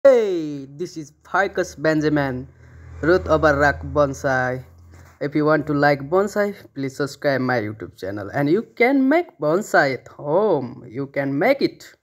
Hey, this is Ficus Benjamin, Rootover Rock Bonsai. If you want to like bonsai, please subscribe my YouTube channel. And you can make bonsai at home. You can make it.